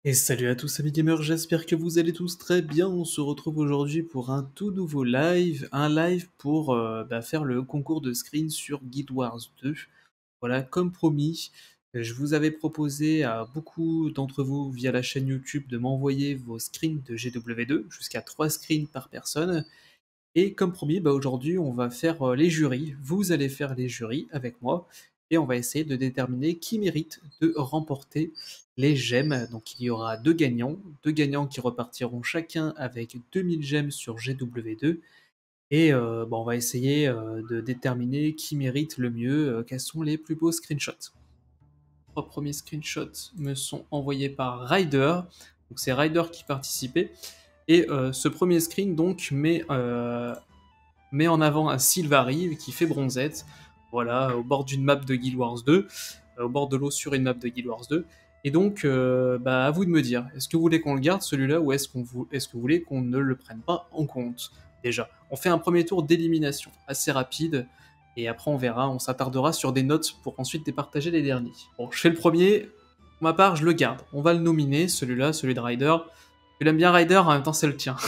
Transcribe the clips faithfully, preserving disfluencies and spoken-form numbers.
Et salut à tous amis gamers, j'espère que vous allez tous très bien. On se retrouve aujourd'hui pour un tout nouveau live, un live pour euh, bah, faire le concours de screen sur Guild Wars deux. Voilà, comme promis, je vous avais proposé à beaucoup d'entre vous via la chaîne YouTube de m'envoyer vos screens de G W deux, jusqu'à trois screens par personne. Et comme promis, bah, aujourd'hui on va faire euh, les jurys. Vous allez faire les jurys avec moi et on va essayer de déterminer qui mérite de remporter les gemmes. Donc il y aura deux gagnants, deux gagnants qui repartiront chacun avec deux mille gemmes sur G W deux. Et euh, bah, on va essayer euh, de déterminer qui mérite le mieux, euh, quels sont les plus beaux screenshots. Les trois premiers screenshots me sont envoyés par Ryder. Donc c'est Ryder qui participait. Et euh, ce premier screen donc met, euh, met en avant un Sylvari qui fait bronzette, voilà, au bord d'une map de Guild Wars deux, euh, au bord de l'eau sur une map de Guild Wars deux. Et donc, euh, bah, à vous de me dire, est-ce que vous voulez qu'on le garde celui-là ou est-ce qu'on vous, est-ce que vous voulez qu'on ne le prenne pas en compte? Déjà, on fait un premier tour d'élimination assez rapide. Et après, on verra, on s'attardera sur des notes pour ensuite départager les derniers. Bon, je fais le premier. Pour ma part, je le garde. On va le nominer, celui-là, celui de Ryder. Tu l'aimes bien Ryder, en même temps c'est le tien.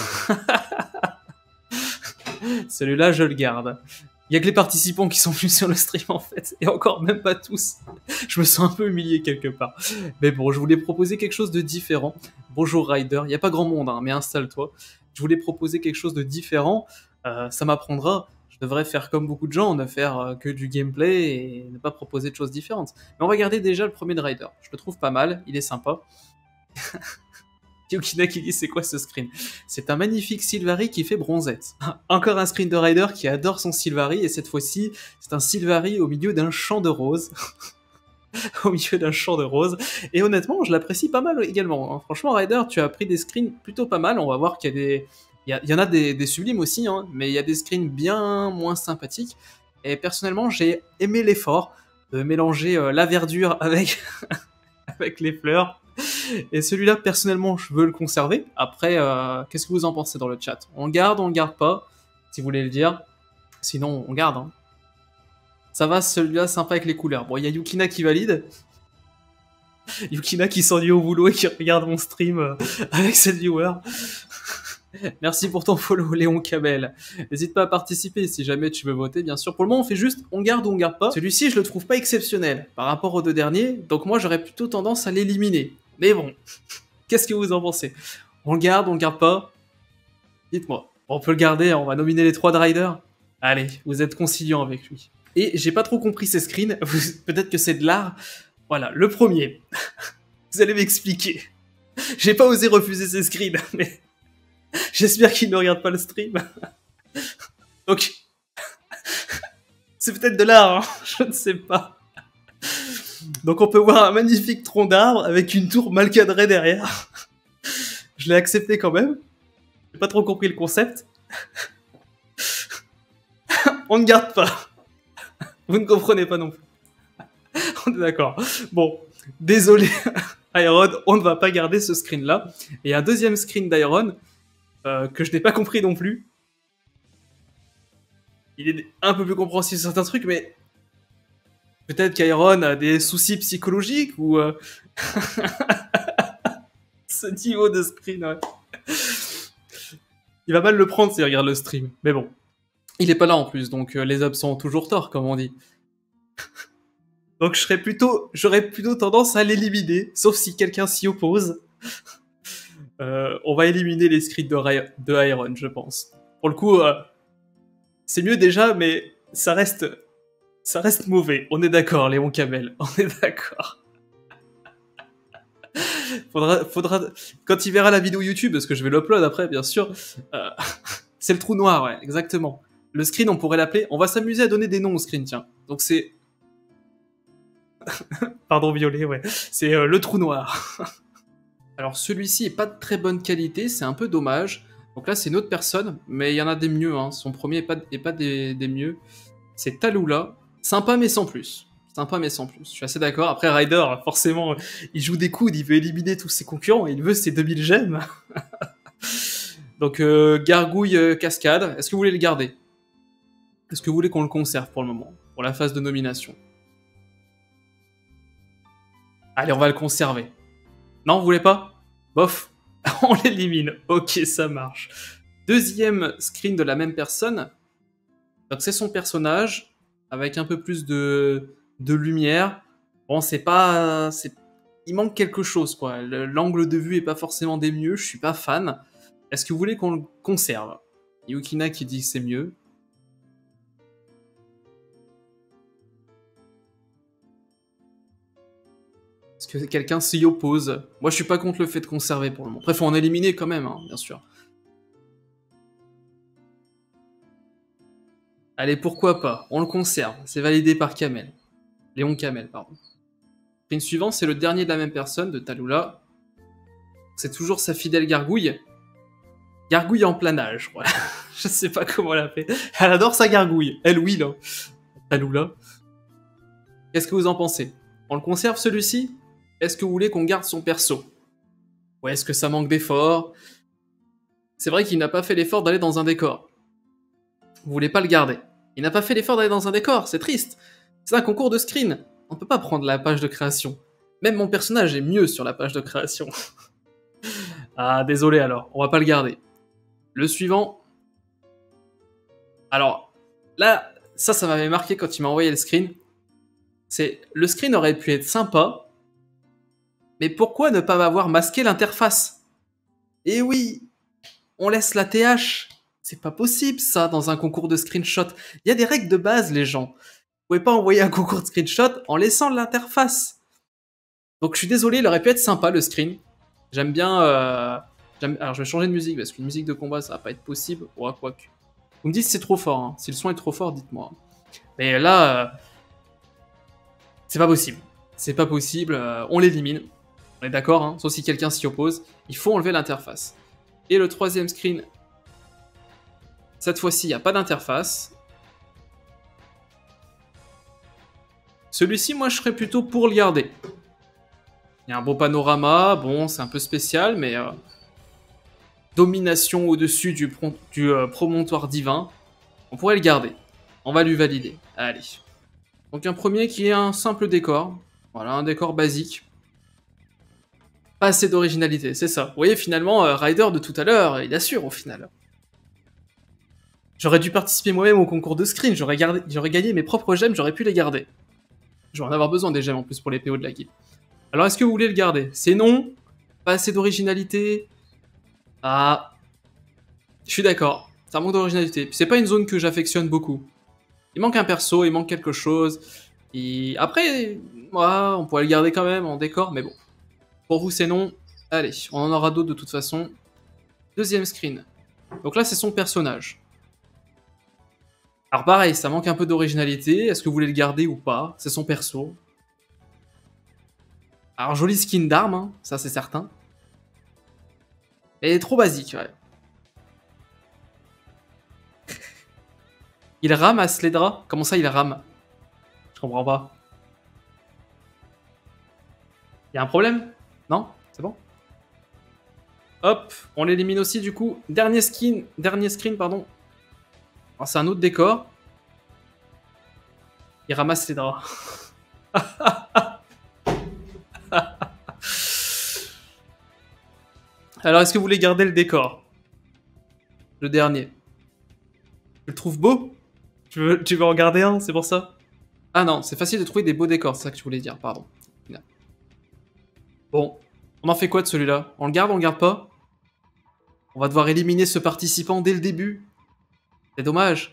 Celui-là, je le garde. Il y a que les participants qui sont venus sur le stream en fait, et encore même pas tous. Je me sens un peu humilié quelque part. Mais bon, je voulais proposer quelque chose de différent. Bonjour Ryder, il n'y a pas grand monde, hein, mais installe-toi. Je voulais proposer quelque chose de différent. Euh, ça m'apprendra. Je devrais faire comme beaucoup de gens, ne faire euh, que du gameplay et ne pas proposer de choses différentes. Mais on va garder déjà le premier de Ryder. Je le trouve pas mal, il est sympa. Yukina qui dit c'est quoi ce screen? C'est un magnifique Sylvari qui fait bronzette. Encore un screen de Ryder qui adore son Sylvari, et cette fois-ci, c'est un Sylvari au milieu d'un champ de roses. Au milieu d'un champ de roses. Et honnêtement, je l'apprécie pas mal également. Hein. Franchement, Ryder, tu as pris des screens plutôt pas mal. On va voir qu'il y a des... Il y, a, il y en a des, des sublimes aussi, hein, mais il y a des screens bien moins sympathiques. Et personnellement, j'ai aimé l'effort de mélanger euh, la verdure avec, avec les fleurs. Et celui-là, personnellement, je veux le conserver. Après, euh, qu'est-ce que vous en pensez dans le chat? On le garde, on le garde pas, si vous voulez le dire. Sinon, on garde. Hein. Ça va, celui-là, sympa avec les couleurs. Bon, il y a Yukina qui valide. Yukina qui s'ennuie au boulot et qui regarde mon stream euh, avec cette viewer. Merci pour ton follow, Léon Cabel. N'hésite pas à participer si jamais tu veux voter, bien sûr. Pour le moment, on fait juste on garde ou on garde pas. Celui-ci, je le trouve pas exceptionnel par rapport aux deux derniers, donc moi, j'aurais plutôt tendance à l'éliminer. Mais bon, qu'est-ce que vous en pensez? On le garde, on le garde pas? Dites-moi. On peut le garder, on va nominer les trois de Ryder. Allez, vous êtes conciliant avec lui. Et j'ai pas trop compris ces screens, peut-être que c'est de l'art. Voilà, le premier. Vous allez m'expliquer. J'ai pas osé refuser ces screens, mais j'espère qu'il ne regarde pas le stream. Donc, c'est peut-être de l'art, hein, je ne sais pas. Donc on peut voir un magnifique tronc d'arbre avec une tour mal cadrée derrière. Je l'ai accepté quand même. J'ai pas trop compris le concept. On ne garde pas. Vous ne comprenez pas non plus. On est d'accord. Bon, désolé Iron, on ne va pas garder ce screen là. Et un deuxième screen d'Iron euh, que je n'ai pas compris non plus. Il est un peu plus compréhensible sur certains trucs, mais peut-être qu'Iron a des soucis psychologiques ou... Euh... Ce niveau de screen, ouais. Il va mal le prendre s'il regarde le stream. Mais bon. Il est pas là en plus, donc euh, les absents ont toujours tort, comme on dit. Donc je serais plutôt, j'aurais plutôt tendance à l'éliminer, sauf si quelqu'un s'y oppose. Euh, on va éliminer les screens de, de Iron, je pense. Pour le coup, euh, c'est mieux déjà, mais ça reste... Ça reste mauvais, on est d'accord, Léon Camel, on est d'accord. faudra, faudra, quand il verra la vidéo YouTube, parce que je vais l'upload après, bien sûr, euh, c'est le trou noir, ouais, exactement. Le screen, on pourrait l'appeler, on va s'amuser à donner des noms au screen, tiens. Donc c'est... Pardon, violet, ouais. C'est euh, le trou noir. Alors celui-ci est pas de très bonne qualité, c'est un peu dommage. Donc là, c'est une autre personne, mais il y en a des mieux, hein. Son premier est pas, est pas des, des mieux. C'est Talula. Sympa mais sans plus. Sympa mais sans plus. Je suis assez d'accord. Après Ryder, forcément, il joue des coudes, il veut éliminer tous ses concurrents, il veut ses deux mille gemmes. Donc euh, Gargouille euh, Cascade, est-ce que vous voulez le garder? Est-ce que vous voulez qu'on le conserve pour le moment? Pour la phase de nomination? Allez, on va le conserver. Non, vous voulez pas? Bof, on l'élimine. Ok, ça marche. Deuxième screen de la même personne. Donc c'est son personnage, avec un peu plus de, de lumière. Bon, c'est pas... c'est- il manque quelque chose, quoi. Le- L'angle de vue est pas forcément des mieux, je suis pas fan. Est-ce que vous voulez qu'on le conserve? Yukina qui dit que c'est mieux. Est-ce que quelqu'un s'y oppose? Moi, je suis pas contre le fait de conserver pour le moment. Après, faut en éliminer quand même, hein, bien sûr. Allez, pourquoi pas? On le conserve. C'est validé par Kamel. Léon Kamel, pardon. Screen suivant, c'est le dernier de la même personne, de Talula. C'est toujours sa fidèle gargouille. Gargouille en planage, voilà. Je sais pas comment l'appeler. Elle adore sa gargouille. Elle, oui, là. Talula. Qu'est-ce que vous en pensez? On le conserve, celui-ci? Est-ce que vous voulez qu'on garde son perso? Ou est-ce que ça manque d'effort? C'est vrai qu'il n'a pas fait l'effort d'aller dans un décor. Vous voulez pas le garder. Il n'a pas fait l'effort d'aller dans un décor, c'est triste. C'est un concours de screen. On peut pas prendre la page de création. Même mon personnage est mieux sur la page de création. Ah, désolé alors, on va pas le garder. Le suivant. Alors, là, ça, ça m'avait marqué quand il m'a envoyé le screen. C'est, le screen aurait pu être sympa, mais pourquoi ne pas avoir masqué l'interface? Eh oui, on laisse la T H. C'est pas possible, ça, dans un concours de screenshot. Il y a des règles de base, les gens. Vous pouvez pas envoyer un concours de screenshot en laissant l'interface. Donc je suis désolé, il aurait pu être sympa, le screen. J'aime bien... Euh... j'aime- Alors je vais changer de musique, parce qu'une musique de combat, ça va pas être possible. Ouais, quoique. Vous me dites si c'est trop fort, hein. Si le son est trop fort, dites-moi. Mais là, euh, c'est pas possible. C'est pas possible, euh, on l'élimine. On est d'accord, hein, sauf si quelqu'un s'y oppose. Il faut enlever l'interface. Et le troisième screen, cette fois-ci, il n'y a pas d'interface. Celui-ci, moi, je serais plutôt pour le garder. Il y a un beau panorama, bon, c'est un peu spécial, mais... Euh, domination au-dessus du, pro du euh, promontoire divin. On pourrait le garder. On va lui valider. Allez. Donc un premier qui est un simple décor. Voilà, un décor basique. Pas assez d'originalité, c'est ça. Vous voyez, finalement, euh, Ryder de tout à l'heure, il assure au final. J'aurais dû participer moi-même au concours de screen, j'aurais gagné mes propres gemmes, j'aurais pu les garder. Je vais en avoir besoin des gemmes en plus pour les P O de la guilde. Alors est-ce que vous voulez le garder? C'est non. Pas assez d'originalité. Ah. Je suis d'accord. Ça manque d'originalité. Puis c'est pas une zone que j'affectionne beaucoup. Il manque un perso, il manque quelque chose. Et après, ouais, on pourrait le garder quand même en décor, mais bon. Pour vous, c'est non. Allez, on en aura d'autres de toute façon. Deuxième screen. Donc là, c'est son personnage. Alors pareil, ça manque un peu d'originalité. Est-ce que vous voulez le garder ou pas? C'est son perso. Alors, joli skin d'arme, hein, ça c'est certain. Mais trop basique, ouais. Il ramasse les draps? Comment ça, il rame? Je comprends pas. Il y a un problème? Non? C'est bon? Hop, on l'élimine aussi du coup. Dernier skin, dernier screen, pardon. Alors c'est un autre décor. Il ramasse les draps. Alors est-ce que vous voulez garder le décor? Le dernier. Tu le trouves beau? tu veux, tu veux en garder un, c'est pour ça? Ah non, c'est facile de trouver des beaux décors, c'est ça que tu voulais dire, pardon. Bon, on en fait quoi de celui-là? On le garde, on le garde pas? On va devoir éliminer ce participant dès le début. C'est dommage.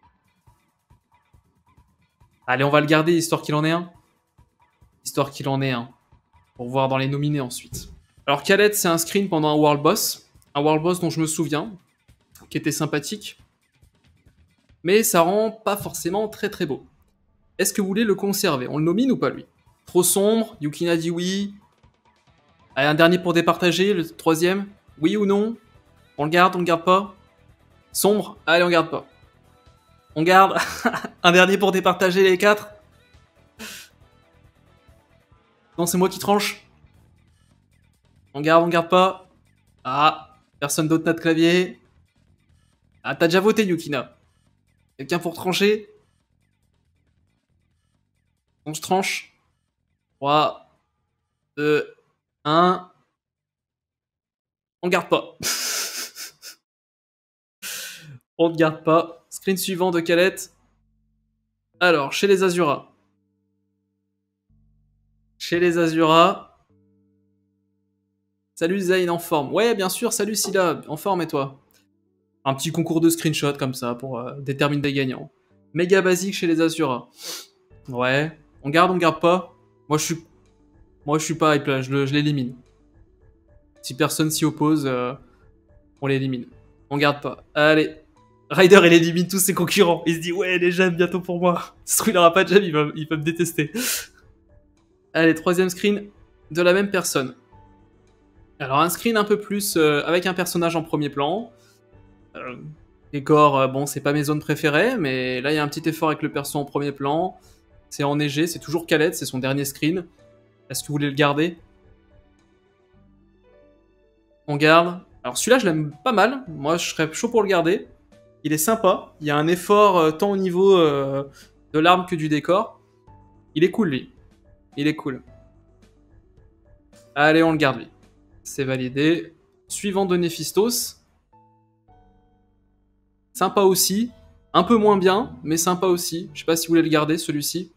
Allez, on va le garder, histoire qu'il en ait un. Histoire qu'il en ait un. Pour voir dans les nominés ensuite. Alors Khaled, c'est un screen pendant un World Boss. Un World Boss dont je me souviens, qui était sympathique. Mais ça rend pas forcément très très beau. Est-ce que vous voulez le conserver? On le nomine ou pas, lui? Trop sombre, Yukina dit oui. Allez, un dernier pour départager, le troisième. Oui ou non? On le garde, on le garde pas? Sombre? Allez, on garde pas. On garde. Un dernier pour départager les quatre. Non, c'est moi qui tranche. On garde, on garde pas. Ah, personne d'autre n'a de clavier. Ah, t'as déjà voté, Yukina. Quelqu'un pour trancher? Donc je tranche. trois, deux, un. On garde pas. On ne garde pas. Screen suivant de Calette. Alors, chez les Azura. Chez les Azura. Salut Zayn en forme. Ouais, bien sûr, salut Scylla, en forme et toi? Un petit concours de screenshot comme ça pour euh, déterminer des gagnants. Méga basique chez les Azura. Ouais. On garde, on garde pas. Moi je suis. Moi je suis pas hype là, je l'élimine. Si personne s'y oppose, euh, on l'élimine. On garde pas. Allez. Ryder il élimine tous ses concurrents. Il se dit ouais les gemmes bientôt pour moi. Ce truc il aura pas de gemmes, il va, il va me détester. Allez, troisième screen de la même personne. Alors un screen un peu plus euh, avec un personnage en premier plan. Euh, décor, euh, bon c'est pas mes zones préférées, mais là il y a un petit effort avec le perso en premier plan. C'est enneigé, c'est toujours Calette, c'est son dernier screen. Est-ce que vous voulez le garder? On garde. Alors celui-là je l'aime pas mal, moi je serais chaud pour le garder. Il est sympa, il y a un effort euh, tant au niveau euh, de l'arme que du décor. Il est cool lui, il est cool. Allez on le garde lui. C'est validé. Suivant de Néphistos. Sympa aussi. Un peu moins bien, mais sympa aussi. Je sais pas si vous voulez le garder, celui-ci.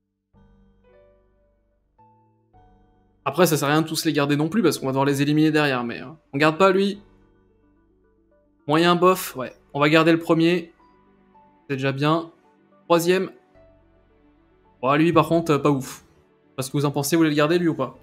Après, ça sert à rien de tous les garder non plus, parce qu'on va devoir les éliminer derrière, mais... Hein. On garde pas, lui. Moyen bof, ouais. On va garder le premier. C'est déjà bien. Troisième. Bon, lui, par contre, pas ouf. Parce que vous en pensez, vous voulez le garder, lui, ou pas?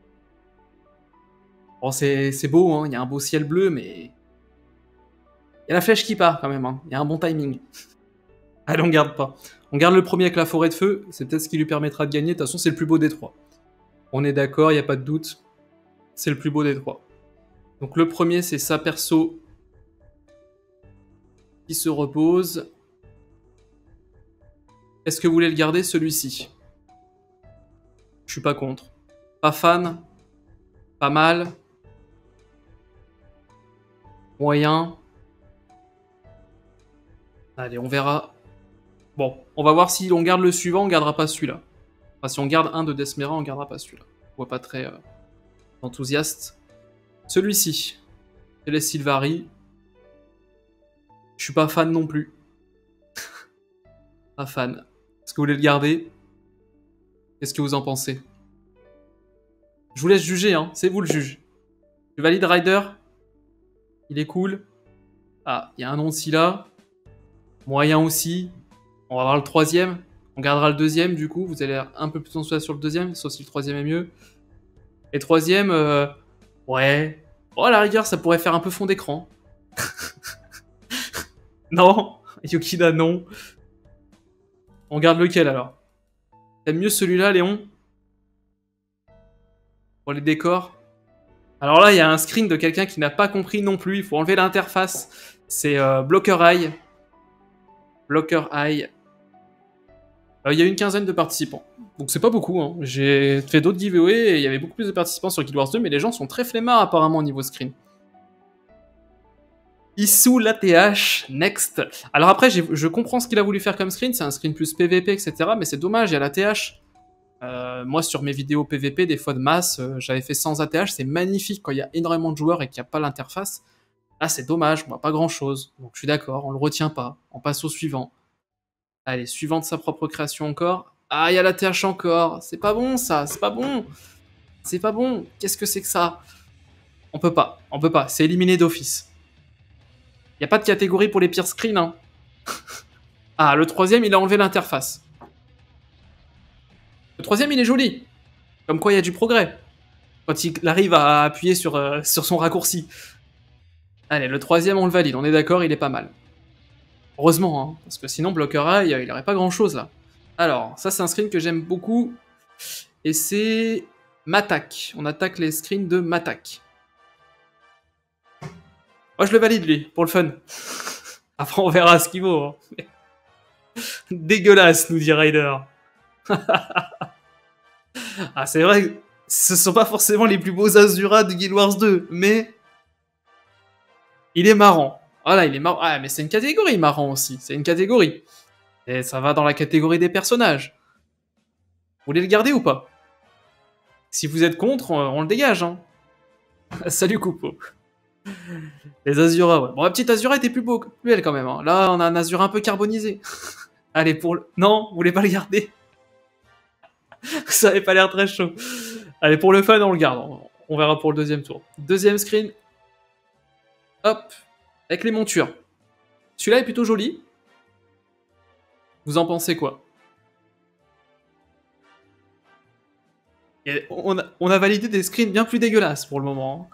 Bon, c'est beau, hein. Il y a un beau ciel bleu, mais... Il y a la flèche qui part, quand même, hein. Il y a un bon timing. Allez, on garde pas. On garde le premier avec la forêt de feu. C'est peut-être ce qui lui permettra de gagner. De toute façon, c'est le plus beau des trois. On est d'accord, il n'y a pas de doute. C'est le plus beau des trois. Donc le premier, c'est sa perso qui se repose. Est-ce que vous voulez le garder, celui-ci? Je suis pas contre. Pas fan. Pas mal. Moyen. Allez, on verra. Bon, on va voir si on garde le suivant, on gardera pas celui-là. Enfin, si on garde un de Desmera, on gardera pas celui-là. On voit pas très euh, enthousiaste. Celui-ci, c'est les Sylvari. Je suis pas fan non plus. Pas fan. Est-ce que vous voulez le garder? Qu'est-ce que vous en pensez? Je vous laisse juger, hein. C'est vous le juge. Je valide Ryder. Il est cool. Ah, il y a un nom de Scylla. Moyen aussi. On va voir le troisième. On gardera le deuxième, du coup. Vous allez un peu plus enthousiaste sur le deuxième, sauf si le troisième est mieux. Et troisième, euh... ouais. Oh, à la rigueur, ça pourrait faire un peu fond d'écran. Non. Yukina, non. On garde lequel, alors? T'aimes mieux celui-là, Léon? Pour les décors? Alors là, il y a un screen de quelqu'un qui n'a pas compris non plus. Il faut enlever l'interface. C'est euh, Blocker Eye. Blocker Eye. Il euh, y a une quinzaine de participants. Donc c'est pas beaucoup. Hein. J'ai fait d'autres giveaways et il y avait beaucoup plus de participants sur Guild Wars deux, mais les gens sont très flemmards apparemment au niveau screen. Issou l'A T H, next. Alors après, je comprends ce qu'il a voulu faire comme screen. C'est un screen plus P V P, et cetera. Mais c'est dommage, il y a l'A T H. Euh, moi, sur mes vidéos P V P, des fois de masse, euh, j'avais fait sans A T H. C'est magnifique quand il y a énormément de joueurs et qu'il n'y a pas l'interface. Là, c'est dommage, on voit pas grand-chose. Donc je suis d'accord, on le retient pas. On passe au suivant. Allez, suivant de sa propre création encore. Ah, il y a l'A T H encore. C'est pas bon, ça. C'est pas bon. C'est pas bon. Qu'est-ce que c'est que ça? On peut pas. On peut pas. C'est éliminé d'office. Il n'y a pas de catégorie pour les pires screens. Hein. Ah, le troisième, il a enlevé l'interface. Le troisième, il est joli. Comme quoi, il y a du progrès. Quand il arrive à appuyer sur, euh, sur son raccourci. Allez, le troisième, on le valide. On est d'accord, il est pas mal. Heureusement, hein, parce que sinon, Blocker Eye, il n'aurait pas grand-chose, là. Alors, ça, c'est un screen que j'aime beaucoup. Et c'est... Matak. On attaque les screens de Matak. Moi, je le valide, lui, pour le fun. Après, on verra ce qu'il vaut. Hein. Dégueulasse, nous dit Ryder. Ah, c'est vrai que ce sont pas forcément les plus beaux Azura de Guild Wars deux, mais... Il est marrant. Voilà, il est marrant. Ah, mais c'est une catégorie marrant aussi. C'est une catégorie. Et ça va dans la catégorie des personnages. Vous voulez le garder ou pas? Si vous êtes contre, on, on le dégage. Hein. Salut, Coupeau. Les Azura, ouais. Bon, la petite Azura était plus, beau, plus belle quand même. Hein. Là, on a un Azura un peu carbonisé. Allez, pour le... Non, vous voulez pas le garder? Ça avait pas l'air très chaud. Allez, pour le fun, on le garde. On verra pour le deuxième tour. Deuxième screen. Hop. Avec les montures. Celui-là est plutôt joli. Vous en pensez quoi? Et on, a, on a validé des screens bien plus dégueulasses pour le moment.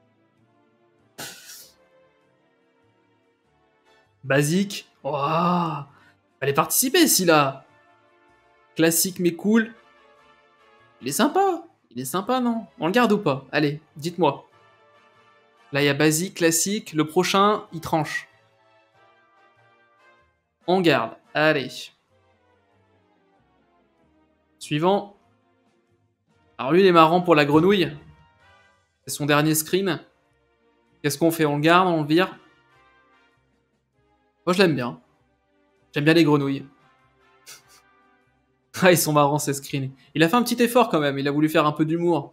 Basique. Oh, fallait participer, si là. Classique mais cool. Il est sympa. Il est sympa, non? On le garde ou pas? Allez, dites-moi. Là, il y a basique, classique. Le prochain, il tranche. On garde. Allez. Suivant. Alors lui, il est marrant pour la grenouille. C'est son dernier screen. Qu'est-ce qu'on fait? On le garde, on le vire? Moi, je l'aime bien. J'aime bien les grenouilles. Ah, ils sont marrants, ces screens. Il a fait un petit effort, quand même. Il a voulu faire un peu d'humour.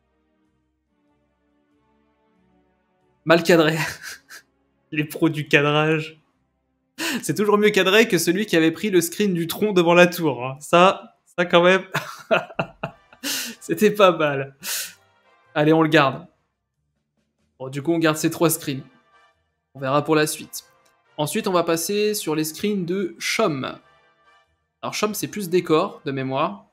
Mal cadré. Les pros du cadrage. C'est toujours mieux cadré que celui qui avait pris le screen du tronc devant la tour. Hein. Ça, ça quand même... C'était pas mal. Allez, on le garde. Bon, du coup, on garde ces trois screens. On verra pour la suite. Ensuite, on va passer sur les screens de Chom. Alors, Chom, c'est plus décor, de mémoire.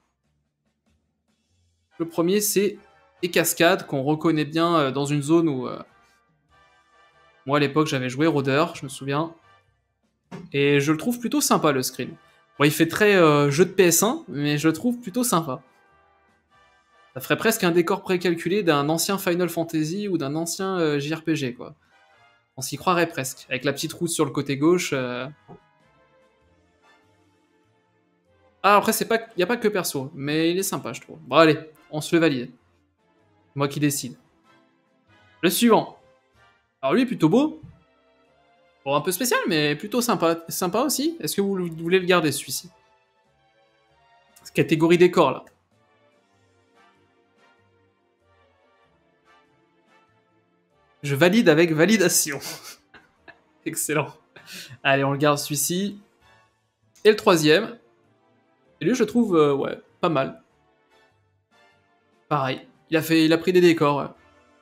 Le premier, c'est les cascades, qu'on reconnaît bien dans une zone où... Euh... Moi, à l'époque, j'avais joué Rôdeur, je me souviens. Et je le trouve plutôt sympa, le screen. Bon, il fait très euh, jeu de P S un, mais je le trouve plutôt sympa. Ça ferait presque un décor précalculé d'un ancien Final Fantasy ou d'un ancien euh, J R P G, quoi. On s'y croirait presque. Avec la petite route sur le côté gauche. Euh... Ah, après, c'est pas... il n'y a pas que perso, mais il est sympa, je trouve. Bon, allez, on se le valide. Moi qui décide. Le suivant. Alors lui, plutôt beau. Bon, un peu spécial, mais plutôt sympa, sympa aussi. Est-ce que vous, vous voulez le garder, celui-ci? Catégorie décor, là. Je valide avec validation. Excellent. Allez, on le garde celui-ci. Et le troisième. Et lui, je trouve, euh, ouais, pas mal. Pareil. Il a, fait, il a pris des décors. Ouais.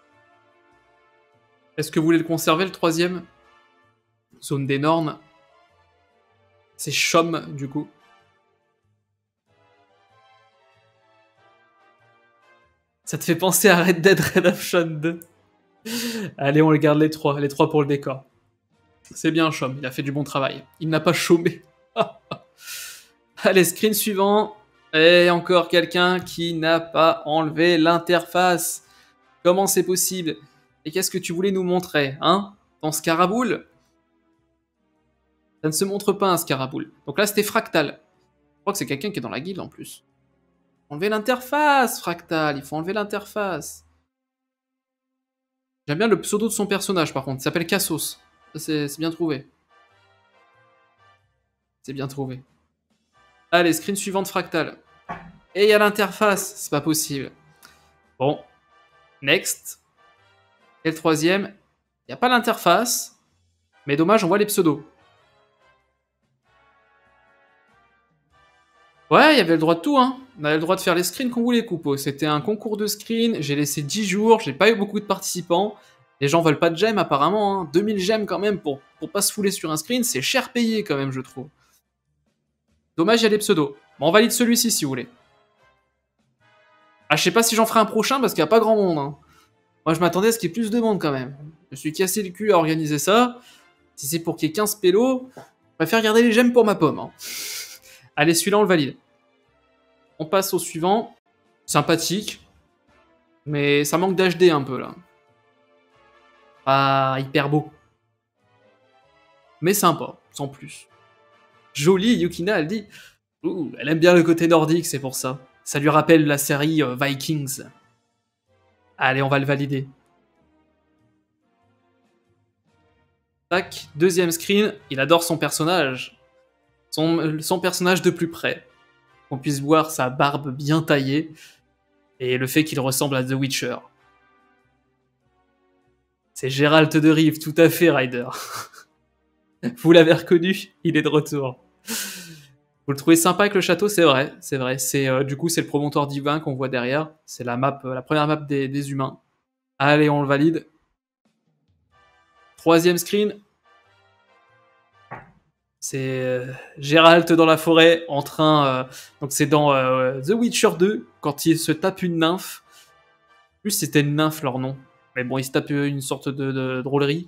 Est-ce que vous voulez le conserver, le troisième? Zone des normes. C'est Chom, du coup. Ça te fait penser à Red Dead Redemption deux. Allez, on le garde les trois. Les trois pour le décor. C'est bien, Chom. Il a fait du bon travail. Il n'a pas chômé. Allez, screen suivant. Et encore quelqu'un qui n'a pas enlevé l'interface. Comment c'est possible? Et qu'est-ce que tu voulais nous montrer, hein? Ton Scaraboule? Ça ne se montre pas, un Scaraboule. Donc là, c'était Fractal. Je crois que c'est quelqu'un qui est dans la guilde, en plus. Enlever l'interface, Fractal. Il faut enlever l'interface. J'aime bien le pseudo de son personnage, par contre. Il s'appelle Cassos. C'est bien trouvé. C'est bien trouvé. Allez, screen suivante, Fractal. Et il y a l'interface. C'est pas possible. Bon. Next. Et le troisième. Il n'y a pas l'interface. Mais dommage, on voit les pseudos. Ouais, il y avait le droit de tout, hein. On avait le droit de faire les screens qu'on voulait, Coupeau. C'était un concours de screens. J'ai laissé dix jours. J'ai pas eu beaucoup de participants. Les gens veulent pas de gemmes, apparemment. Hein. deux mille gemmes, quand même, pour, pour pas se fouler sur un screen. C'est cher payé, quand même, je trouve. Dommage, il y a les pseudos. Bon, on valide celui-ci, si vous voulez. Ah, je sais pas si j'en ferai un prochain, parce qu'il n'y a pas grand monde. Hein. Moi, je m'attendais à ce qu'il y ait plus de monde, quand même. Je me suis cassé le cul à organiser ça. Si c'est pour qu'il y ait quinze pélos, je préfère garder les gemmes pour ma pomme. Hein. Allez, celui-là, on le valide. On passe au suivant. Sympathique. Mais ça manque d'H D un peu, là. Pas hyper beau. Mais sympa, sans plus. Jolie, Yukina, elle dit... Ouh, elle aime bien le côté nordique, c'est pour ça. Ça lui rappelle la série euh, Vikings. Allez, on va le valider. Tac, deuxième screen. Il adore son personnage. Son, son personnage de plus près. Qu'on puisse voir sa barbe bien taillée. Et le fait qu'il ressemble à The Witcher. C'est Gérald de Rive, tout à fait, Ryder. Vous l'avez reconnu, il est de retour. Vous le trouvez sympa avec le château, c'est vrai, c'est vrai. C'est euh, du coup c'est le promontoire divin qu'on voit derrière. C'est la map, euh, la première map des, des humains. Allez, on le valide. Troisième screen. C'est euh, Gérald dans la forêt en train. Euh, donc c'est dans euh, The Witcher deux quand il se tape une nymphe. En plus c'était une nymphe leur nom. Mais bon, il se tape une sorte de, de drôlerie.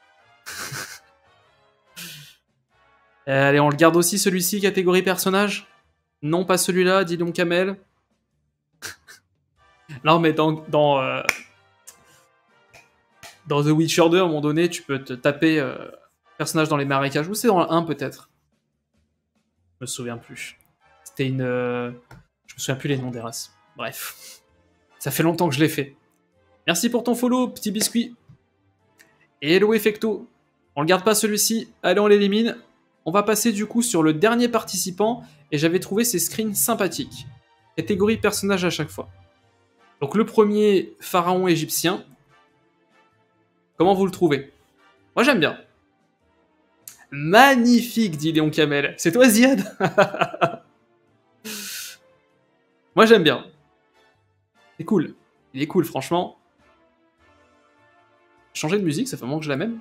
Allez, on le garde aussi, celui-ci, catégorie personnage. Non, pas celui-là, dis donc Kamel. Non, mais dans, dans, euh, dans The Witcher deux, à un moment donné, tu peux te taper euh, personnage dans les marécages. Ou c'est dans le un, peut-être. Je me souviens plus. C'était une... Euh... Je me souviens plus les noms des races. Bref. Ça fait longtemps que je l'ai fait. Merci pour ton follow, petit biscuit. Hello, Effecto. On le garde pas, celui-ci. Allez, on l'élimine. On va passer du coup sur le dernier participant, et j'avais trouvé ces screens sympathiques. Catégorie personnage à chaque fois. Donc le premier, pharaon égyptien. Comment vous le trouvez? Moi j'aime bien. Magnifique, dit Léon Kamel. C'est toi Ziad? Moi j'aime bien. C'est cool. Il est cool franchement. Changer de musique, ça fait un moment que je la même.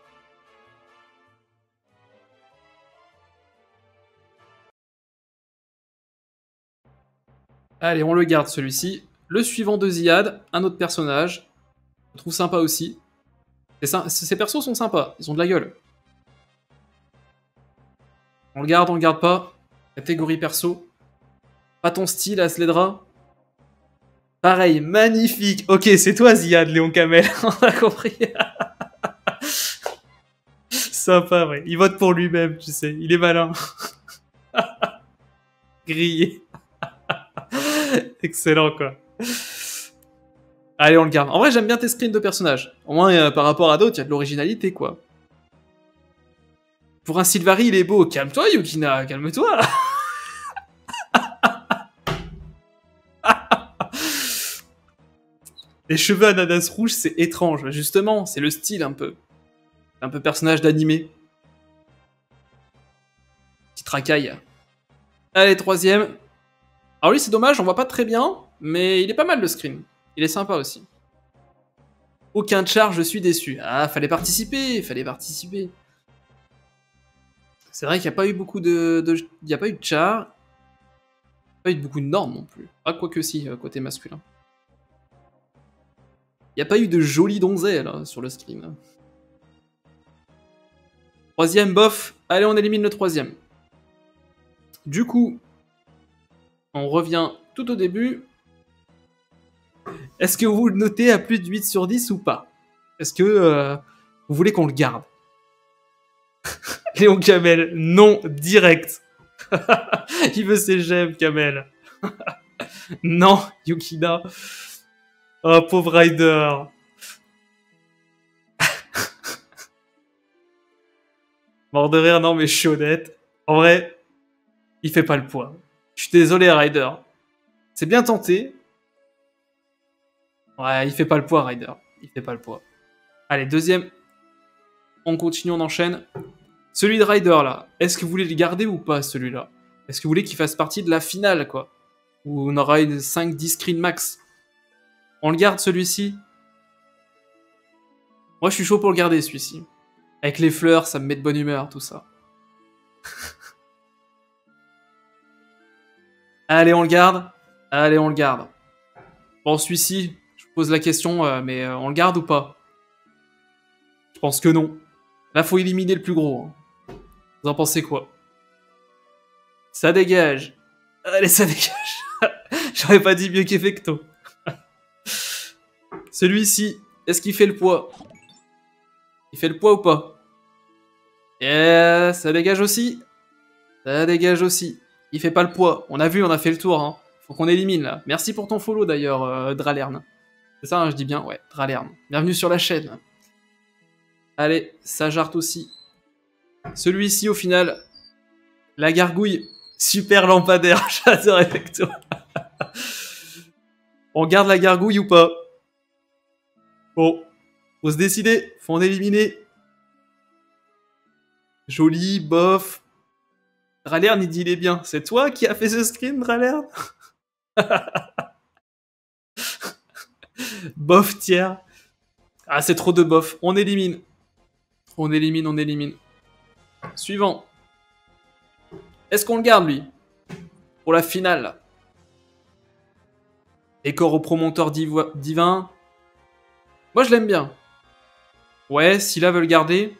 Allez, on le garde celui-ci. Le suivant de Ziad, un autre personnage. Je trouve sympa aussi. Ces persos sont sympas, ils ont de la gueule. On le garde, on le garde pas. Catégorie perso. Pas ton style, Asledra. Pareil, magnifique. Ok, c'est toi Ziad, Léon Kamel. On a compris. Sympa, ouais. Il vote pour lui-même, tu sais. Il est malin. Grillé. Excellent, quoi. Allez, on le garde. En vrai, j'aime bien tes screens de personnages. Au moins, euh, par rapport à d'autres, il y a de l'originalité, quoi. Pour un Sylvari, il est beau. Calme-toi, Yukina, calme-toi. Les cheveux ananas rouges, c'est étrange. Justement, c'est le style, un peu. Un peu personnage d'animé. Petite racaille. Allez, troisième. Alors lui, c'est dommage, on voit pas très bien, mais il est pas mal, le screen. Il est sympa aussi. Aucun char, je suis déçu. Ah, fallait participer, fallait participer. C'est vrai qu'il n'y a pas eu beaucoup de... de... Il n'y a pas eu de char. Il n'y a pas eu beaucoup de normes non plus. Ah, quoique si, côté masculin. Il n'y a pas eu de jolies donzelles là, sur le screen. Troisième, bof. Allez, on élimine le troisième. Du coup, on revient tout au début. Est-ce que vous le notez à plus de huit sur dix ou pas? Est-ce que euh, vous voulez qu'on le garde? Léon Kamel, non, direct. Il veut ses gemmes, Kamel. Non, Yukina. Oh, pauvre Ryder. Mort de rire, non, mais je suis honnête. En vrai, il fait pas le poids. Je suis désolé, Ryder. C'est bien tenté. Ouais, il fait pas le poids, Ryder. Il fait pas le poids. Allez, deuxième. On continue, on enchaîne. Celui de Ryder, là. Est-ce que vous voulez le garder ou pas, celui-là? Est-ce que vous voulez qu'il fasse partie de la finale, quoi? Où on aura une cinq dix screens max? On le garde, celui-ci? Moi, je suis chaud pour le garder, celui-ci. Avec les fleurs, ça me met de bonne humeur, tout ça. Allez, on le garde. Allez, on le garde. Bon, celui-ci, je vous pose la question, euh, mais euh, on le garde ou pas? Je pense que non. Là, faut éliminer le plus gros. Hein. Vous en pensez quoi? Ça dégage. Allez, ça dégage. J'aurais pas dit mieux qu'Effecto. Celui-ci, est-ce qu'il fait le poids? Il fait le poids ou pas? Et ça dégage aussi. Ça dégage aussi. Il fait pas le poids. On a vu, on a fait le tour. Hein. Faut qu'on élimine là. Merci pour ton follow d'ailleurs, euh, Dralerne. C'est ça, hein, je dis bien? Ouais, Dralerne. Bienvenue sur la chaîne. Allez, ça jarte aussi. Celui-ci, au final, la gargouille. Super lampadaire. J'adore Effecto. On garde la gargouille ou pas? Oh. Faut se décider. Faut en éliminer. Joli, bof. Dralern, il dit il est bien. C'est toi qui as fait ce screen, Dralern? Bof tiers. Ah, c'est trop de bof. On élimine. On élimine, on élimine. Suivant. Est-ce qu'on le garde, lui? Pour la finale. Décor au promontoire div- divin. Moi, je l'aime bien. Ouais, si là veut le garder.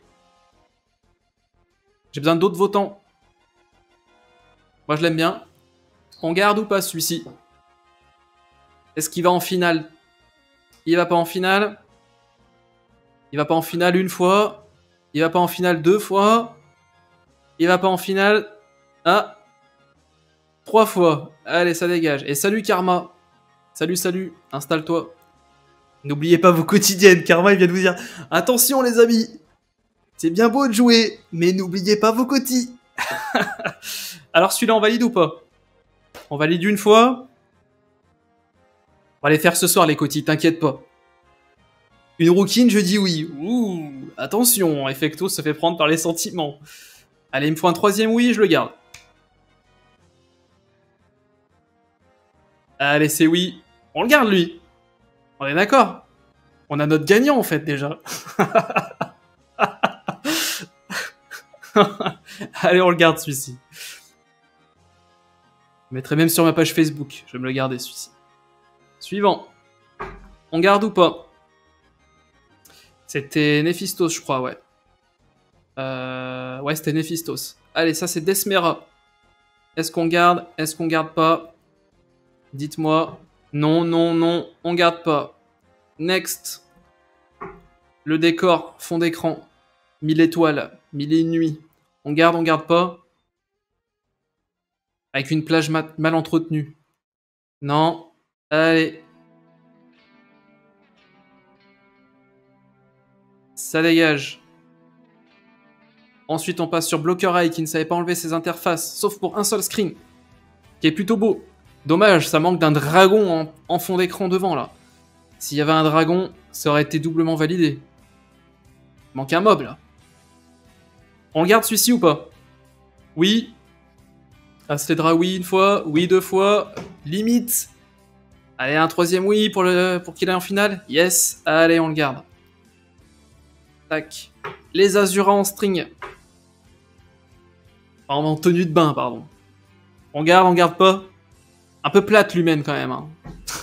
J'ai besoin d'autres votants. Moi, je l'aime bien. On garde ou pas, celui-ci? Est-ce qu'il va en finale? Il va pas en finale. Il va pas en finale une fois. Il va pas en finale deux fois. Il va pas en finale... Ah, trois fois. Allez, ça dégage. Et salut Karma. Salut, salut. Installe-toi. N'oubliez pas vos quotidiennes. Karma, il vient de vous dire attention les amis. C'est bien beau de jouer, mais n'oubliez pas vos quotis. Alors celui-là, on valide ou pas? On valide une fois. On va les faire ce soir les quotis, t'inquiète pas. Une rouquine, je dis oui. Ouh, attention, Effecto se fait prendre par les sentiments. Allez, il me faut un troisième oui, je le garde. Allez, c'est oui. On le garde, lui. On est d'accord. On a notre gagnant, en fait, déjà. Allez, on le garde, celui-ci. Je mettrai même sur ma page Facebook. Je vais me le garder, celui-ci. Suivant. On garde ou pas? C'était Néphistos, je crois, ouais. Euh... Ouais, c'était Néphistos. Allez, ça, c'est Desmera. Est-ce qu'on garde? Est-ce qu'on garde pas? Dites-moi. Non, non, non, on garde pas. Next. Le décor, fond d'écran. Mille étoiles, mille et une nuits. On garde, on garde pas. Avec une plage ma- mal entretenue. Non. Allez. Ça dégage. Ensuite, on passe sur Blocker Eye qui ne savait pas enlever ses interfaces, sauf pour un seul screen. Qui est plutôt beau. Dommage, ça manque d'un dragon en, en fond d'écran devant, là. S'il y avait un dragon, ça aurait été doublement validé. Il manque un mob, là. On le garde, celui-ci, ou pas? Oui. Asledra, oui, une fois. Oui, deux fois. Limite. Allez, un troisième oui pour, le, pour qu'il aille en finale. Yes. Allez, on le garde. Tac. Les Azura en string. En, en tenue de bain, pardon. On garde, on garde pas. Un peu plate, l'humaine, quand même. Hein.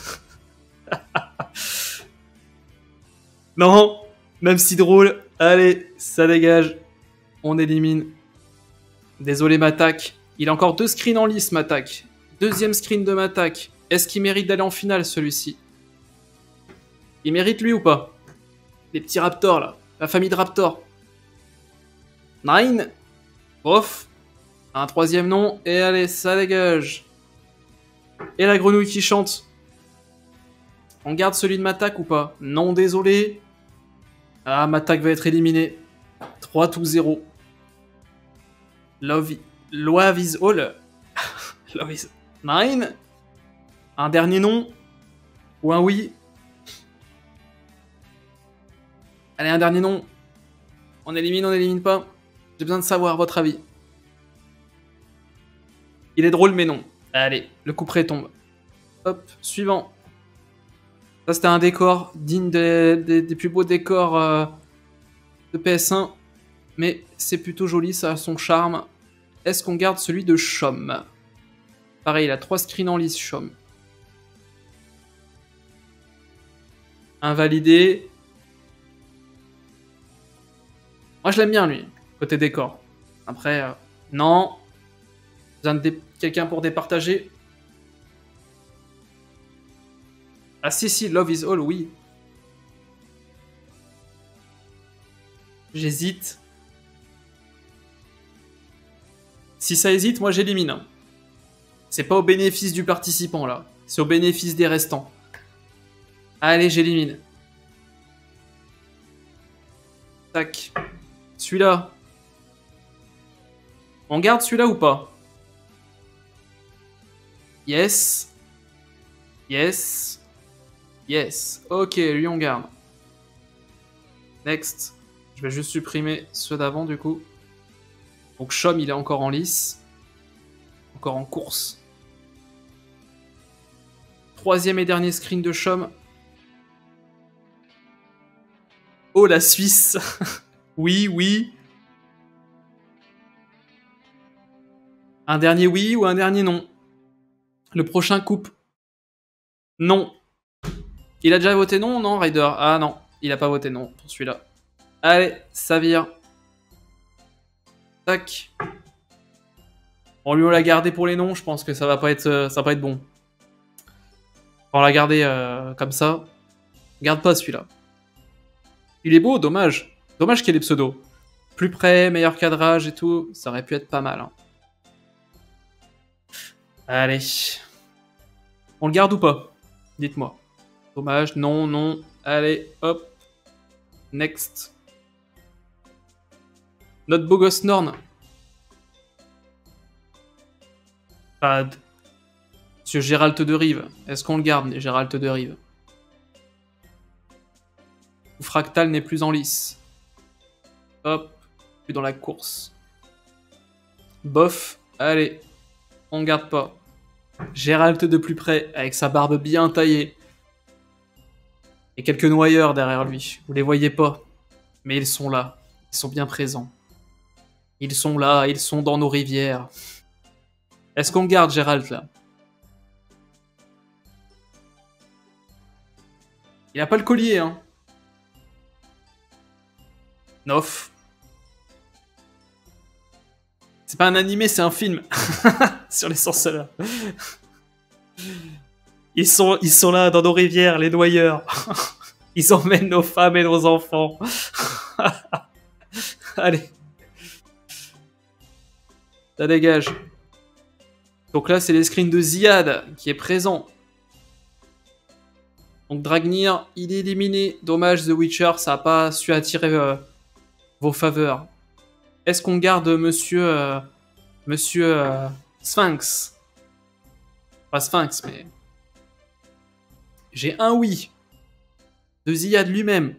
Non, même si drôle. Allez, ça dégage. On élimine. Désolé, Matak. Il a encore deux screens en lice, Matak. Deuxième screen de Matak. Est-ce qu'il mérite d'aller en finale, celui-ci? Il mérite, lui, ou pas? Les petits raptors, là. La famille de raptors. Nine. Off. Un troisième nom. Et allez, ça dégage. Et la grenouille qui chante. On garde celui de Matak ou pas? Non, désolé. Ah, Matak va être éliminé. trois tout zéro. Love, Love is all. Love is nine. Un dernier nom. Ou un oui. Allez, un dernier nom. On élimine, on élimine pas. J'ai besoin de savoir votre avis. Il est drôle, mais non. Allez, le coup près tombe. Hop, suivant. Ça, c'était un décor digne des, des, des plus beaux décors euh, de P S un. Mais c'est plutôt joli, ça a son charme. Est-ce qu'on garde celui de Chom? Pareil, il a trois screens en lice, Chom. Invalidé. Moi, je l'aime bien, lui, côté décor. Après, euh, non. Besoin de dé- quelqu'un pour départager. Ah si, si, Love is all, oui. J'hésite. Si ça hésite, moi j'élimine. C'est pas au bénéfice du participant, là. C'est au bénéfice des restants. Allez, j'élimine. Tac. Celui-là. On garde celui-là ou pas? Yes. Yes. Yes. Ok, lui on garde. Next. Je vais juste supprimer ceux d'avant du coup. Donc Chom, il est encore en lice. Encore en course. Troisième et dernier screen de Chom. Oh, la Suisse. Oui, oui. Un dernier oui ou un dernier non. Le prochain coupe. Non. Il a déjà voté non, non, Ryder? Ah non, il a pas voté non pour celui-là. Allez, ça vire. Tac. On lui on l'a gardé pour les noms, je pense que ça va pas être, euh, ça va pas être bon. On l'a gardé euh, comme ça. Garde pas celui-là. Il est beau, dommage. Dommage qu'il y ait des pseudos. Plus près, meilleur cadrage et tout, ça aurait pu être pas mal. Hein. Allez. On le garde ou pas? Dites-moi. Dommage, non, non. Allez, hop. Next. Notre beau gosse Norn. Bad. Monsieur Gérald de Rive. Est-ce qu'on le garde, Gérald de Rive? Fractal n'est plus en lice. Hop. Plus dans la course. Bof. Allez. On ne garde pas. Gérald de plus près, avec sa barbe bien taillée. Et quelques noyeurs derrière lui. Vous les voyez pas. Mais ils sont là. Ils sont bien présents. Ils sont là, ils sont dans nos rivières. Est-ce qu'on garde Gérald là? Il a pas le collier, hein. Nof. C'est pas un animé, c'est un film. Sur les sorceleurs. Ils sont, ils sont là dans nos rivières, les noyeurs. Ils emmènent nos femmes et nos enfants. Allez. Ça dégage. Donc là, c'est les screens de Ziad qui est présent. Donc Dragnir, il est éliminé. Dommage, The Witcher, ça n'a pas su attirer euh, vos faveurs. Est-ce qu'on garde Monsieur... Euh, monsieur euh, Sphinx? Pas Sphinx, mais... J'ai un oui. De Ziad lui-même.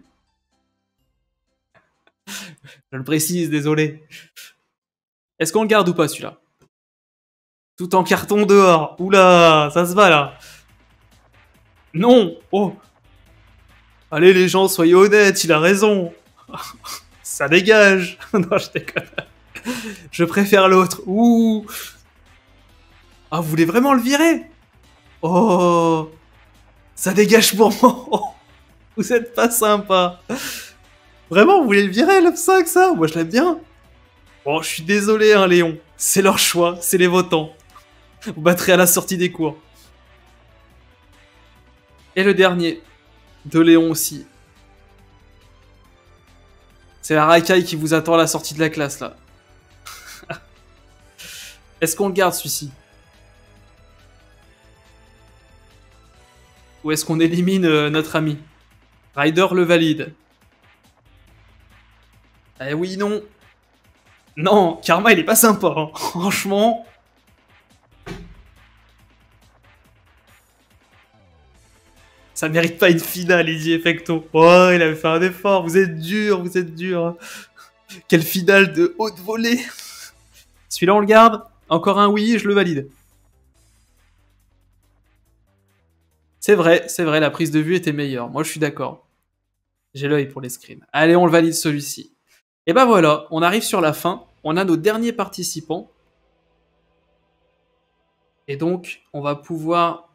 Je le précise, désolé. Est-ce qu'on le garde ou pas, celui-là? Tout en carton dehors. Oula, ça se va, là. Non. Oh. Allez, les gens, soyez honnêtes, il a raison. Ça dégage. Non, je déconne. Je préfère l'autre. Ouh. Ah, vous voulez vraiment le virer? Oh. Ça dégage pour moi. Vous êtes pas sympa. Vraiment, vous voulez le virer, le cinq, ça? Moi, je l'aime bien. Bon, je suis désolé, hein, Léon. C'est leur choix, c'est les votants. Vous battrez à la sortie des cours. Et le dernier, de Léon aussi. C'est la racaille qui vous attend à la sortie de la classe, là. Est-ce qu'on le garde, celui-ci? Ou est-ce qu'on élimine euh, notre ami? Ryder le valide. Eh oui, non. Non, Karma, il est pas sympa, hein. Franchement. Ça mérite pas une finale, Easy Effecto. Oh, il avait fait un effort. Vous êtes dur, vous êtes dur. Quelle finale de haute volée. Celui-là, on le garde. Encore un oui, je le valide. C'est vrai, c'est vrai, la prise de vue était meilleure. Moi, je suis d'accord. J'ai l'œil pour les screens. Allez, on le valide, celui-ci. Et ben voilà, on arrive sur la fin. On a nos derniers participants. Et donc, on va pouvoir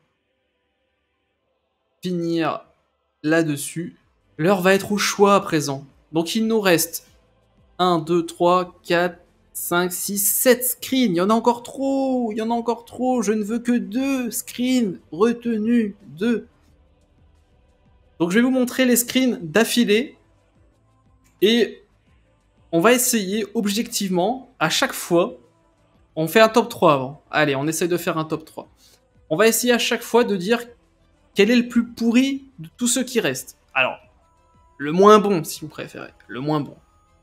finir là-dessus. L'heure va être au choix à présent. Donc, il nous reste un, deux, trois, quatre, cinq, six, sept screens. Il y en a encore trop. Il y en a encore trop. Je ne veux que deux screens retenus. Deux. Donc, je vais vous montrer les screens d'affilée. Et on va essayer objectivement, à chaque fois, on fait un top trois avant. Allez, on essaye de faire un top trois. On va essayer à chaque fois de dire quel est le plus pourri de tous ceux qui restent. Alors, le moins bon, si vous préférez. Le moins bon.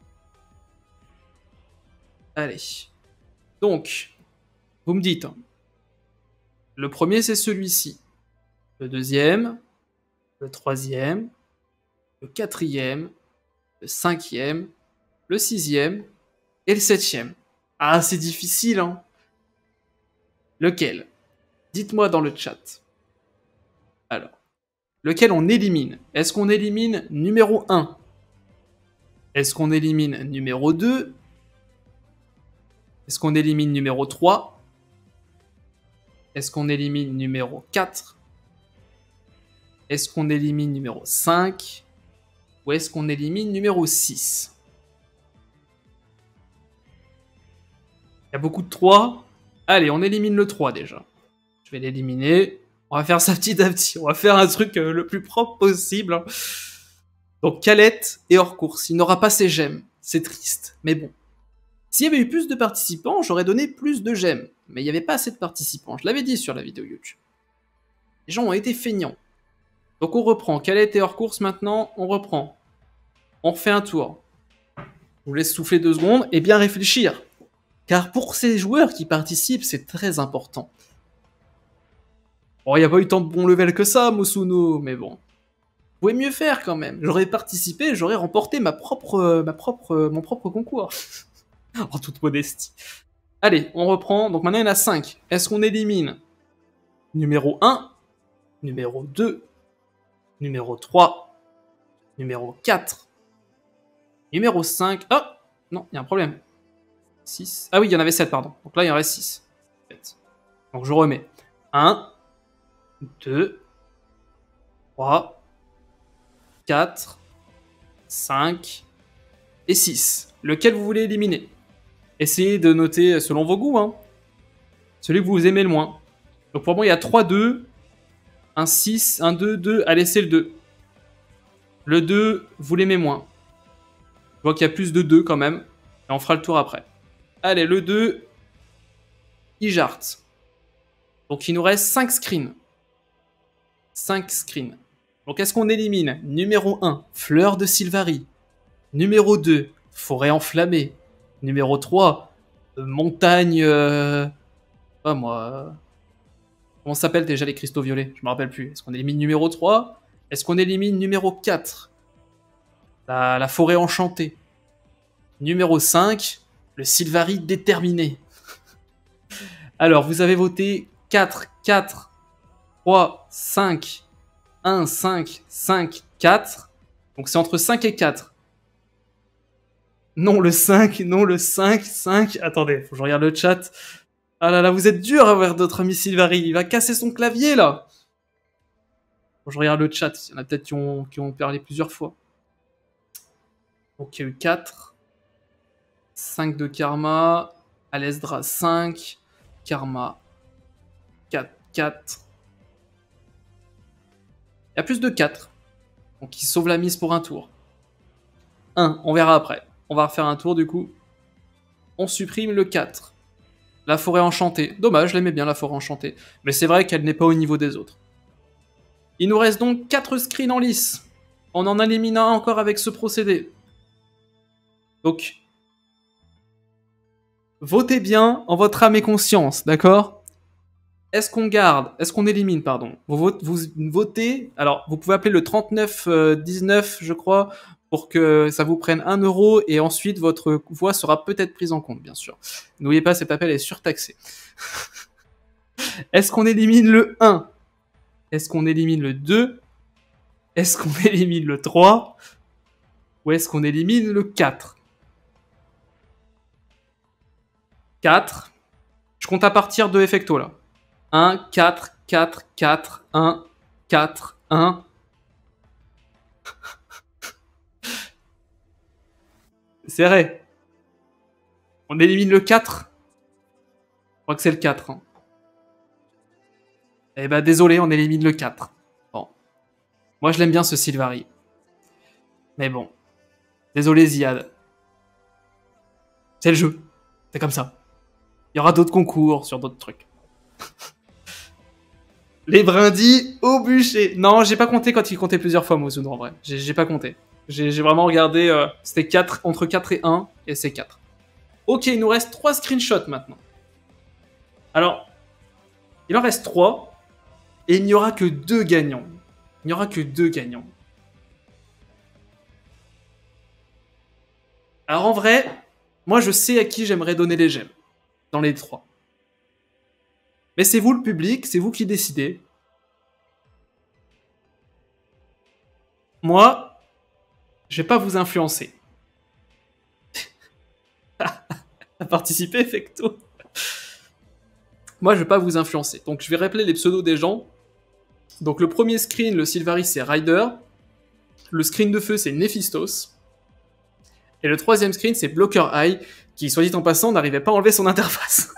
Allez. Donc, vous me dites. Hein. Le premier, c'est celui-ci. Le deuxième. Le troisième. Le quatrième. le cinquième, le sixième et le septième. Ah, c'est difficile, hein. Lequel? Dites-moi dans le chat. Alors, lequel on élimine? Est-ce qu'on élimine numéro un? Est-ce qu'on élimine numéro deux? Est-ce qu'on élimine numéro trois? Est-ce qu'on élimine numéro quatre? Est-ce qu'on élimine numéro cinq? Ou est-ce qu'on élimine numéro six? Il y a beaucoup de trois. Allez, on élimine le trois déjà. Je vais l'éliminer. On va faire ça petit à petit. On va faire un truc euh, le plus propre possible, hein. Donc, Calette est hors course. Il n'aura pas ses gemmes. C'est triste, mais bon. S'il y avait eu plus de participants, j'aurais donné plus de gemmes. Mais il n'y avait pas assez de participants. Je l'avais dit sur la vidéo YouTube. Les gens ont été feignants. Donc, on reprend. Calette est hors course maintenant. On reprend. On refait un tour. Je vous laisse souffler deux secondes et bien réfléchir. Car pour ces joueurs qui participent, c'est très important. Bon, il n'y a pas eu tant de bons levels que ça, Mosuno, mais bon. Vous pouvez mieux faire quand même. J'aurais participé, j'aurais remporté ma propre, ma propre, mon propre concours. En toute modestie. Allez, on reprend. Donc maintenant, il y en a cinq. Est-ce qu'on élimine numéro un, numéro deux, numéro trois, numéro quatre, numéro cinq. Oh, non, il y a un problème. six. Ah oui, il y en avait sept, pardon. Donc là, il y en reste six. Donc je remets. un, deux, trois, quatre, cinq et six. Lequel vous voulez éliminer? Essayez de noter selon vos goûts, hein. Celui que vous aimez le moins. Donc pour moi, il y a trois deux, un six, un deux, deux. Allez, c'est le deux. Le deux, vous l'aimez moins. Je vois qu'il y a plus de deux quand même. Et on fera le tour après. Allez, le deux, Ijart. Donc il nous reste cinq screens. cinq screens. Donc est-ce qu'on élimine numéro un, Fleur de Sylvari. Numéro deux, Forêt enflammée. Numéro trois, euh, Montagne... Euh... Pas moi... Euh... Comment s'appellent déjà les cristaux violets? Je me rappelle plus. Est-ce qu'on élimine numéro trois? Est-ce qu'on élimine numéro quatre? La, la Forêt enchantée. Numéro cinq, le Sylvari déterminé. Alors, vous avez voté quatre, quatre, trois, cinq, un, cinq, cinq, quatre. Donc c'est entre cinq et quatre. Non, le cinq, non, le cinq, cinq. Attendez, faut que je regarde le chat. Ah là là, vous êtes dur à voir notre ami Sylvari. Il va casser son clavier, là. Faut que je regarde le chat. Il y en a peut-être qui ont, qui ont parlé plusieurs fois. Donc il y a eu quatre. cinq de Karma. Alesdra, cinq. Karma, quatre, quatre. Il y a plus de quatre. Donc il sauve la mise pour un tour. un, on verra après. On va refaire un tour du coup. On supprime le quatre. La Forêt enchantée. Dommage, je l'aimais bien la Forêt enchantée. Mais c'est vrai qu'elle n'est pas au niveau des autres. Il nous reste donc quatre screens en lice. On en élimine un encore avec ce procédé. Donc, votez bien en votre âme et conscience, d'accord? Est-ce qu'on garde, est-ce qu'on élimine, pardon? Vous, vote, vous votez, alors vous pouvez appeler le trente-neuf dix-neuf, je crois, pour que ça vous prenne un euro, et ensuite votre voix sera peut-être prise en compte, bien sûr. N'oubliez pas, cet appel est surtaxé. Est-ce qu'on élimine le un? Est-ce qu'on élimine le deux? Est-ce qu'on élimine le trois? Ou est-ce qu'on élimine le quatre? quatre. Je compte à partir de effecto, là. un, quatre, quatre, quatre, un, quatre, un. C'est vrai. On élimine le quatre. Je crois que c'est le quatre. Hein. Eh ben, désolé, on élimine le quatre. Bon. Moi, je l'aime bien, ce Sylvari. Mais bon. Désolé, Ziad. C'est le jeu. C'est comme ça. Il y aura d'autres concours sur d'autres trucs. Les brindilles au bûcher. Non, j'ai pas compté quand il comptait plusieurs fois, Mozuno, en vrai. J'ai pas compté. J'ai vraiment regardé... Euh, C'était quatre, entre quatre et un, et c'est quatre. Ok, il nous reste trois screenshots maintenant. Alors, il en reste trois, et il n'y aura que deux gagnants. Il n'y aura que deux gagnants. Alors en vrai, moi je sais à qui j'aimerais donner les gemmes. Dans les trois. Mais c'est vous le public, c'est vous qui décidez. Moi, je vais pas vous influencer. À participer, Fecto. Moi, je vais pas vous influencer. Donc, je vais rappeler les pseudos des gens. Donc, le premier screen, le Sylvaris, c'est Ryder. Le screen de feu, c'est Nephistos. Et le troisième screen, c'est Blocker Eye, qui, soit dit en passant, n'arrivait pas à enlever son interface.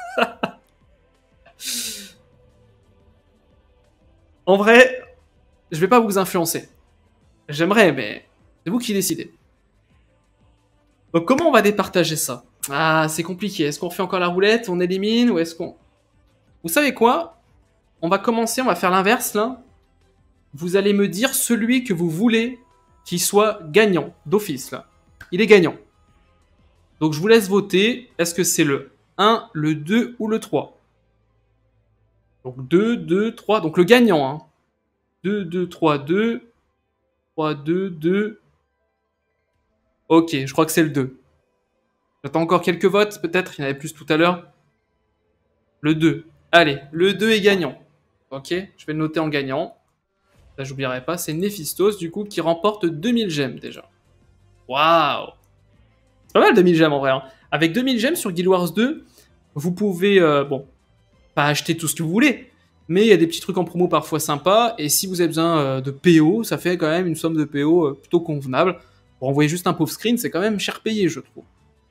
En vrai, je vais pas vous influencer. J'aimerais, mais c'est vous qui décidez. Donc, comment on va départager ça? Ah, c'est compliqué. Est-ce qu'on fait encore la roulette? On élimine? Ou est-ce qu'on... Vous savez quoi? On va commencer, on va faire l'inverse, là. Vous allez me dire celui que vous voulez qui soit gagnant, d'office, là. Il est gagnant. Donc, je vous laisse voter. Est-ce que c'est le un, le deux ou le trois? Donc, deux, deux, trois. Donc, le gagnant, hein. deux, deux, trois, deux. trois, deux, deux. Ok, je crois que c'est le deux. J'attends encore quelques votes, peut-être. Il y en avait plus tout à l'heure. Le deux. Allez, le deux est gagnant. Ok, je vais le noter en gagnant. Là, j'oublierai pas. C'est Nephistos, du coup, qui remporte deux mille gemmes, déjà. Waouh! C'est pas mal, deux mille gemmes, en vrai. Hein. Avec deux mille gemmes sur Guild Wars deux, vous pouvez, euh, bon, pas acheter tout ce que vous voulez, mais il y a des petits trucs en promo parfois sympas, et si vous avez besoin euh, de P O, ça fait quand même une somme de P O euh, plutôt convenable. Pour envoyer juste un pauvre screen, c'est quand même cher payé, je trouve.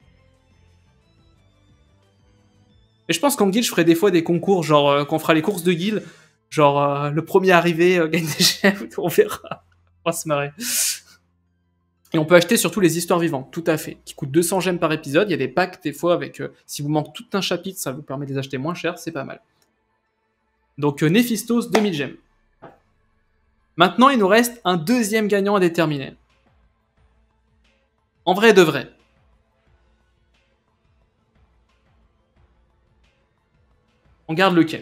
Et je pense qu'en guild, je ferai des fois des concours, genre euh, quand on fera les courses de guild, genre euh, le premier arrivé euh, gagne des gemmes, on verra. On va se marrer. Et on peut acheter surtout les histoires vivantes, tout à fait, qui coûtent deux cents gemmes par épisode. Il y a des packs des fois avec, euh, si vous manque tout un chapitre, ça vous permet de les acheter moins cher, c'est pas mal. Donc euh, Nephistos, deux mille gemmes. Maintenant, il nous reste un deuxième gagnant à déterminer. En vrai de vrai. On garde lequel?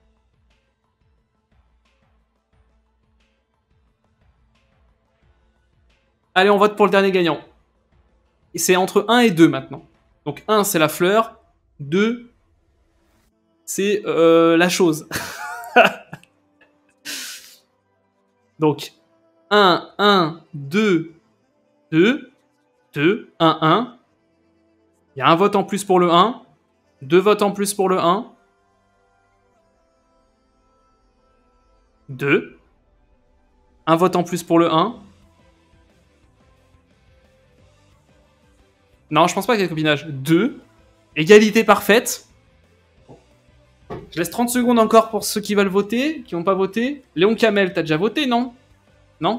Allez, on vote pour le dernier gagnant. Et c'est entre un et deux maintenant. Donc un, c'est la fleur. deux, c'est euh, la chose. Donc un, un, deux, deux, deux, un, un. Il y a un vote en plus pour le un. Deux votes en plus pour le un. deux. Un vote en plus pour le un. Non, je pense pas qu'il y ait copinage. deux. Égalité parfaite. Je laisse trente secondes encore pour ceux qui veulent voter, qui n'ont pas voté. Léon Camel, t'as déjà voté, non? Non?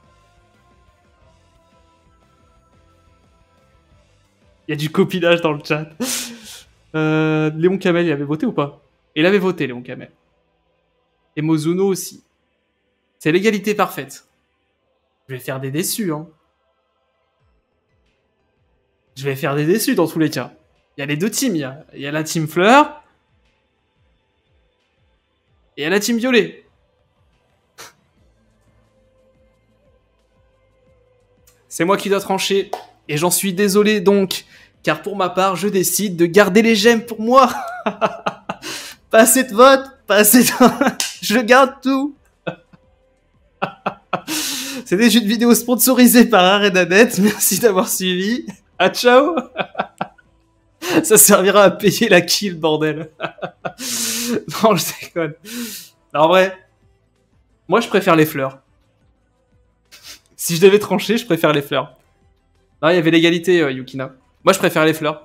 Il y a du copinage dans le chat. Euh, Léon Camel, il avait voté ou pas? Il avait voté, Léon Camel. Et Mozuno aussi. C'est l'égalité parfaite. Je vais faire des déçus, hein. Je vais faire des déçus dans tous les cas. Il y a les deux teams. Il y a, il y a la team Fleur. Et il y a la team Violet. C'est moi qui dois trancher. Et j'en suis désolé donc. Car pour ma part, je décide de garder les gemmes pour moi. Pas assez de votes. Pas assez de... Je garde tout. C'est des jeux de vidéo sponsorisés par Arenanet. Merci d'avoir suivi. Ah, ciao. Ça servira à payer la kill, bordel. Non, je déconne. Non, en vrai, moi, je préfère les fleurs. Si je devais trancher, je préfère les fleurs. Non, il y avait l'égalité, euh, Yukina. Moi, je préfère les fleurs.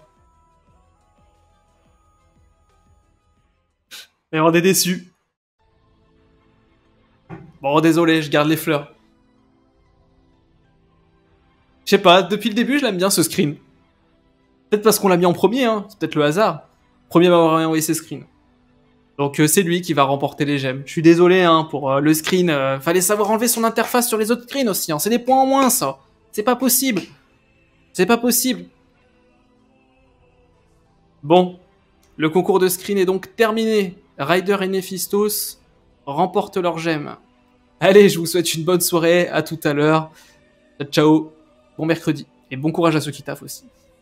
Et on est déçus. Bon, désolé, je garde les fleurs. Je sais pas, depuis le début, je l'aime bien, ce screen. Peut-être parce qu'on l'a mis en premier, hein. C'est peut-être le hasard. Premier à m'avoir envoyé ses screens. Donc euh, c'est lui qui va remporter les gemmes. Je suis désolé hein, pour euh, le screen. Euh, fallait savoir enlever son interface sur les autres screens aussi. Hein. C'est des points en moins, ça. C'est pas possible. C'est pas possible. Bon. Le concours de screen est donc terminé. Ryder et Nephistos remportent leurs gemmes. Allez, je vous souhaite une bonne soirée. À tout à l'heure. Ciao. Bon mercredi. Et bon courage à ceux qui taffent aussi.